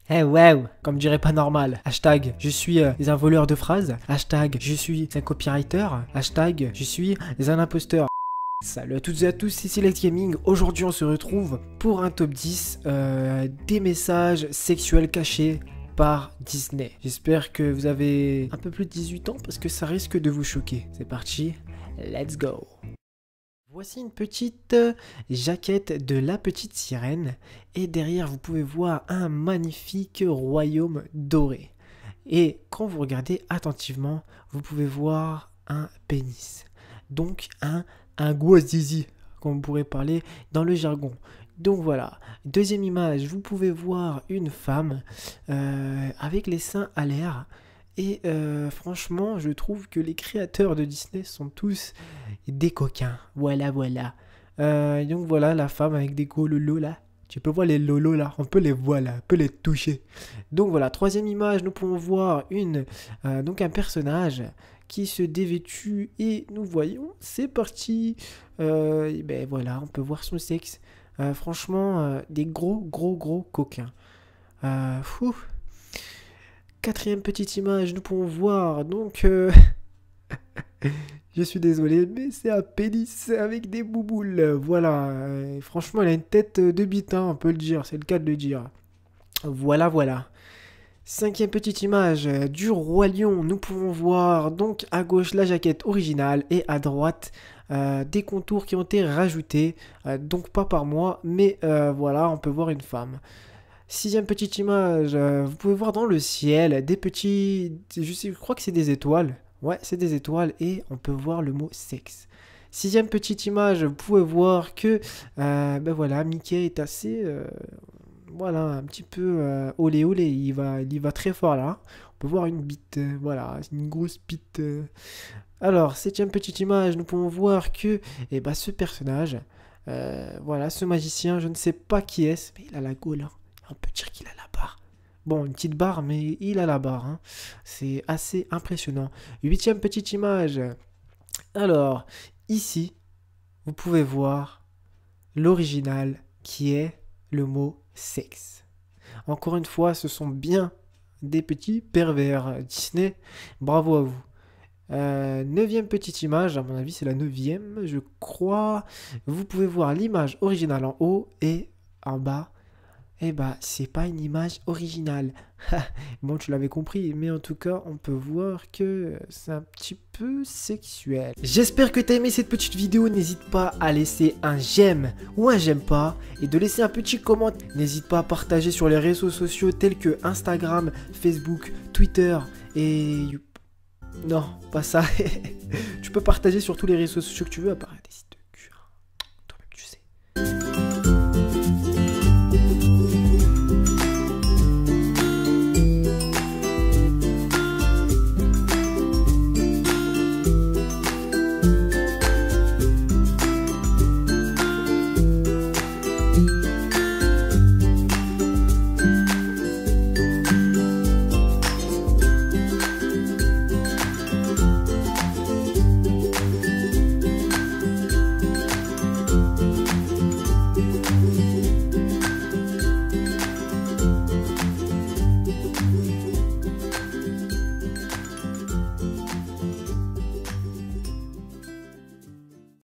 Eh wow, comme dirait pas normal. Hashtag je suis un voleur de phrases. Hashtag je suis un copywriter. Hashtag je suis un imposteur. Salut à toutes et à tous, c'est Select Gaming. Aujourd'hui on se retrouve pour un top 10 des messages sexuels cachés par Disney. J'espère que vous avez un peu plus de 18 ans parce que ça risque de vous choquer. C'est parti, let's go. Voici une petite jaquette de la petite sirène et derrière vous pouvez voir un magnifique royaume doré. Et quand vous regardez attentivement, vous pouvez voir un pénis. Donc un gros zizi, comme on pourrait parler dans le jargon. Donc voilà, deuxième image, vous pouvez voir une femme avec les seins à l'air. Et franchement, je trouve que les créateurs de Disney sont tous des coquins. Voilà, voilà. Donc voilà, la femme avec des gros lolos là. Tu peux voir les lolos là, on peut les voir là, on peut les toucher. Donc voilà, troisième image, nous pouvons voir donc un personnage qui se dévêtue et nous voyons, c'est parti. Et ben voilà, on peut voir son sexe. Franchement, des gros coquins. Fou. Quatrième petite image, nous pouvons voir donc je suis désolé, mais c'est un pénis avec des bouboules. Voilà, franchement, elle a une tête de bite, hein, on peut le dire, c'est le cas de le dire. Voilà, voilà. Cinquième petite image du roi lion, nous pouvons voir donc à gauche la jaquette originale et à droite des contours qui ont été rajoutés, donc pas par moi, mais voilà, on peut voir une femme. Sixième petite image, vous pouvez voir dans le ciel des petits, je crois que c'est des étoiles. Ouais, c'est des étoiles et on peut voir le mot sexe. Sixième petite image, vous pouvez voir que, ben voilà, Mickey est assez, voilà, un petit peu olé olé, il va très fort là. On peut voir une bite, voilà, une grosse bite. Alors, septième petite image, nous pouvons voir que, eh ben, ce personnage, voilà, ce magicien, je ne sais pas qui est-ce, mais il a la gaule, hein. On peut dire qu'il a la barre. Bon, une petite barre, mais il a la barre, hein. C'est assez impressionnant. Huitième petite image. Alors, ici, vous pouvez voir l'original qui est le mot sexe. Encore une fois, ce sont bien des petits pervers Disney. Bravo à vous. Neuvième petite image, à mon avis c'est la neuvième, je crois. Vous pouvez voir l'image originale en haut et en bas. Eh bah, c'est pas une image originale. Bon, tu l'avais compris, mais en tout cas, on peut voir que c'est un petit peu sexuel. J'espère que t'as aimé cette petite vidéo. N'hésite pas à laisser un j'aime ou un j'aime pas et de laisser un petit commentaire. N'hésite pas à partager sur les réseaux sociaux tels que Instagram, Facebook, Twitter et... Non, pas ça. Tu peux partager sur tous les réseaux sociaux que tu veux à part des sites.